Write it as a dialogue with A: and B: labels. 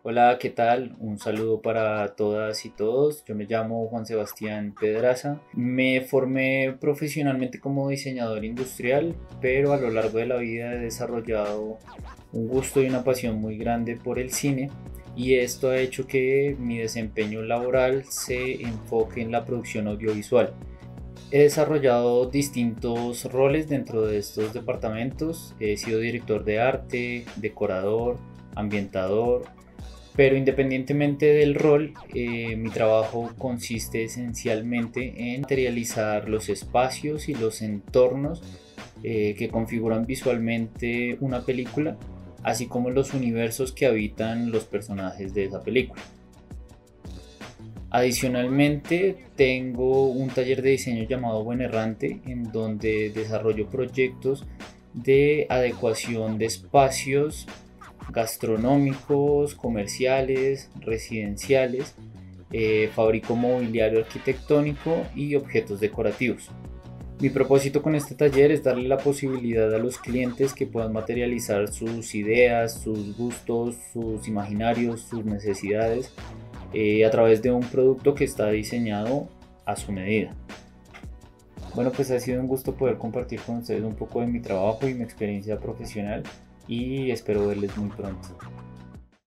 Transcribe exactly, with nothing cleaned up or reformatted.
A: Hola, ¿qué tal? Un saludo para todas y todos. Yo me llamo Juan Sebastián Pedraza. Me formé profesionalmente como diseñador industrial, pero a lo largo de la vida he desarrollado un gusto y una pasión muy grande por el cine y esto ha hecho que mi desempeño laboral se enfoque en la producción audiovisual. He desarrollado distintos roles dentro de estos departamentos. He sido director de arte, decorador, ambientador, pero independientemente del rol, eh, mi trabajo consiste esencialmente en materializar los espacios y los entornos eh, que configuran visualmente una película, así como los universos que habitan los personajes de esa película. Adicionalmente, tengo un taller de diseño llamado Buen Errante, en donde desarrollo proyectos de adecuación de espacios gastronómicos, comerciales, residenciales, eh, fabrico mobiliario arquitectónico y objetos decorativos. Mi propósito con este taller es darle la posibilidad a los clientes que puedan materializar sus ideas, sus gustos, sus imaginarios, sus necesidades eh, a través de un producto que está diseñado a su medida. Bueno, pues ha sido un gusto poder compartir con ustedes un poco de mi trabajo y mi experiencia profesional y espero verles muy pronto.